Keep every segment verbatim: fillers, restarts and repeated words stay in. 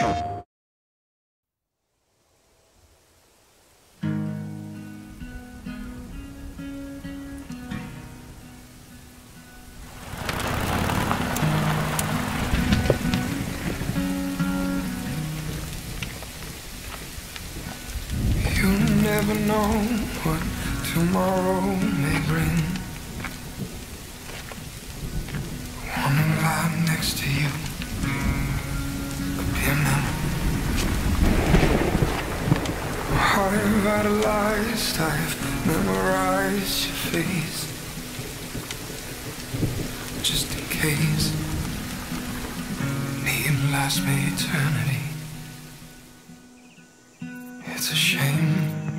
Never know what tomorrow may bring. Wanna lie next to you, a piano. I've idolized, I've memorized your face, just in case. Need last me eternity. It's a shame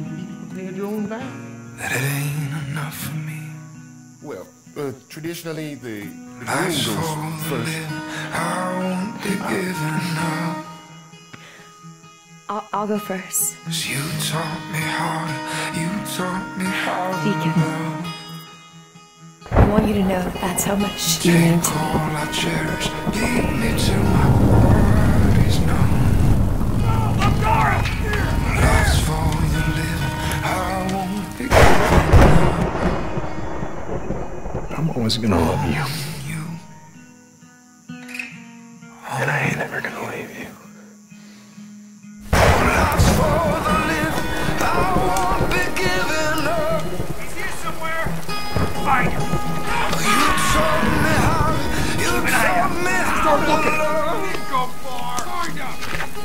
that it ain't enough for me. Well, uh, traditionally the, the Life's groom for goes the first. living, I won't be giving up. I'll, I'll go first. 'Cause you taught me how to, you taught me how to Deacon. love. I want you to know that that's how much you mean Take to me. all I cherish, lead me to my body's numb. Life's for the living, I won't be giving up. I'm always gonna love you, You, and I ain't ever gonna leave you. life's for the living, I won't be giving up. He's here somewhere. Find him. You taught me how, you taught me how to love. Didn't go far. Find him.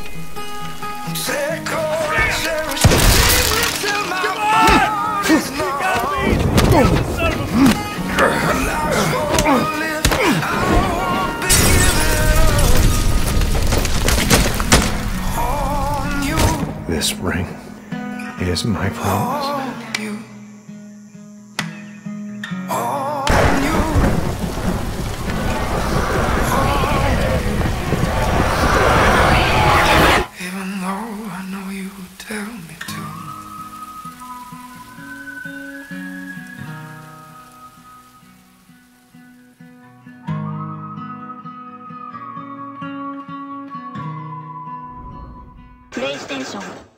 Take all I cherish, lead me to my body's numb. Son of a... Life's for the living, I won't be giving up on you, This ring is my promise. on you, on you. Even though I know you would tell me to. PlayStation